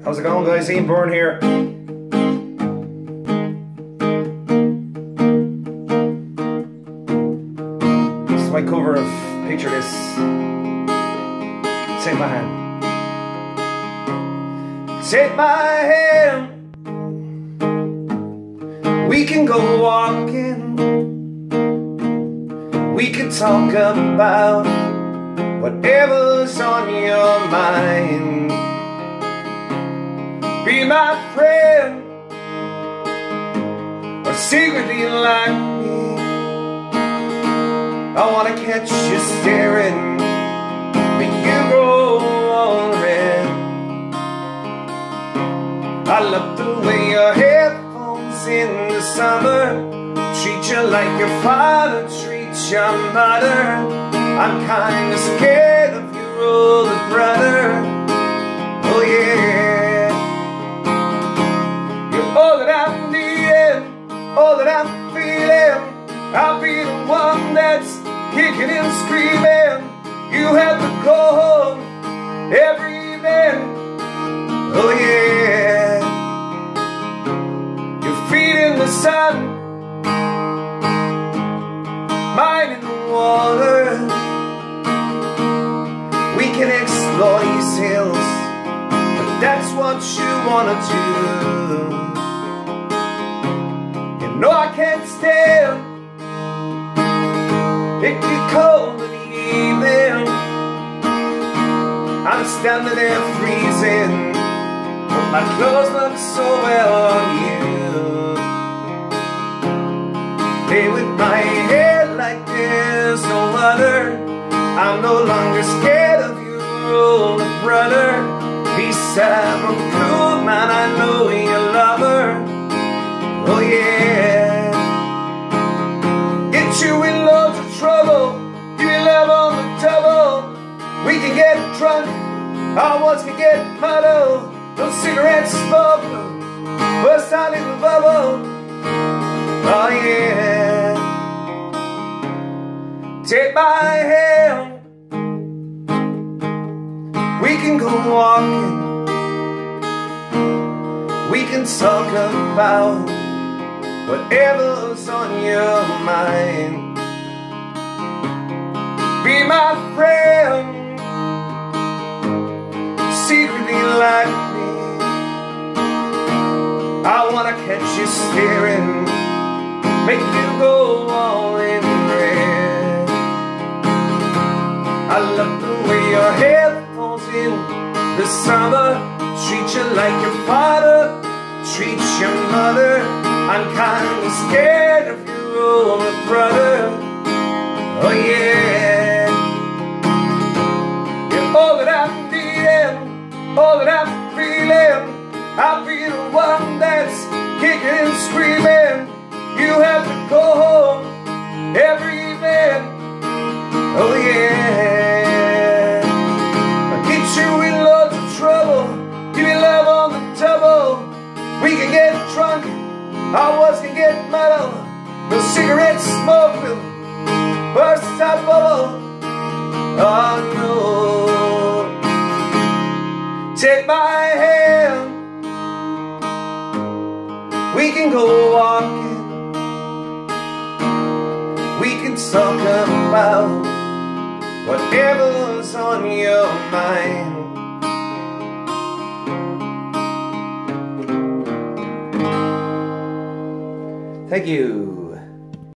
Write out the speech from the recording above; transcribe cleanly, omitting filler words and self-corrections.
How's it going, guys? Ian Byrne here. This is my cover of Picture This. Take my hand. Take my hand. We can go walking. We can talk about whatever's on your mind. Be my friend, or secretly like me. I wanna catch you staring, make you grow all red. I love the way your hair falls in the summer, treat you like your father treats your mother. I'm kinda scared of your older brother. Oh yeah. All that I'm needing, all that I'm feeling, I'll be the one that's kicking and screaming. You have to go home every evening. Oh yeah. Your feet in the sun, mine in the water. We can explore these hills, but that's what you wanna do. No, I can't stand it get cold in the evening. I'm standing there freezing, but my clothes look so well on you. Play with my hair like there's no other. I'm no longer scared of your older brother. Beside my cool man, I know you love her. Oh yeah. Get you in loads of trouble, give you love on the double. We can get drunk, our words can get muddled. No cigarette smoke, burst our little bubble. Oh yeah. Take my hand, we can go walking. We can talk about whatever's on your mind. Be my friend, secretly like me. I wanna catch you staring, make you go all in red. I love the way your hair falls in the summer, treat you like your father treats your mother. I'm kinda scared of your older brother. Oh yeah. You're all that I'm needing, all that I'm feeling. I'll be the one that's kicking and screaming. You have to go home every evening. Oh yeah. I'll get you in loads of trouble, give you love on the double. We can get drunk, our words can get muddled. No cigarette smoke will burst our bubble. Oh no. Take my hand, we can go walking. We can talk about whatever's on your mind. Thank you.